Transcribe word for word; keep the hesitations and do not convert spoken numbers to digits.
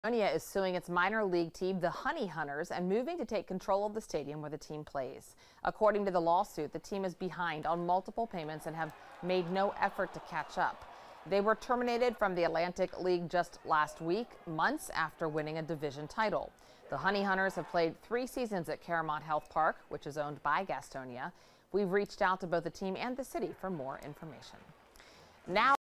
Gastonia is suing its minor league team, the Honey Hunters, and moving to take control of the stadium where the team plays. According to the lawsuit, the team is behind on multiple payments and have made no effort to catch up. They were terminated from the Atlantic League just last week, months after winning a division title. The Honey Hunters have played three seasons at Caramount Health Park, which is owned by Gastonia. We've reached out to both the team and the city for more information. Now